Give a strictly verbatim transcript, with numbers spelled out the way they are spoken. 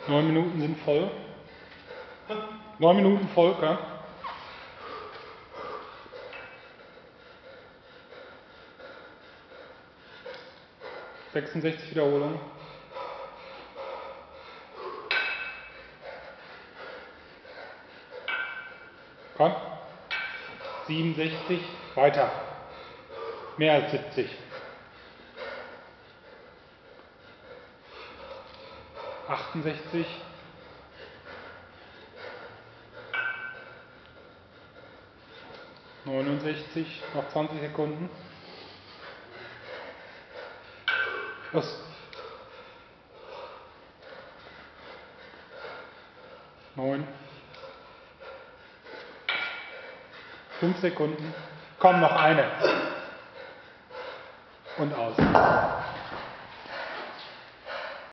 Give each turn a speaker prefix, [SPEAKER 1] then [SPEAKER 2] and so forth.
[SPEAKER 1] Neun Minuten sind voll. Neun Minuten voll, ja? sechsundsechzig Wiederholungen. Komm. siebenundsechzig. Weiter. Mehr als siebzig. achtundsechzig. neunundsechzig. Noch zwanzig Sekunden. Los. neun. fünf Sekunden. Komm, noch eine. Und aus.